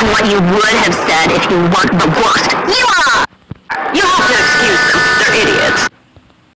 what you would have said if you weren't the worst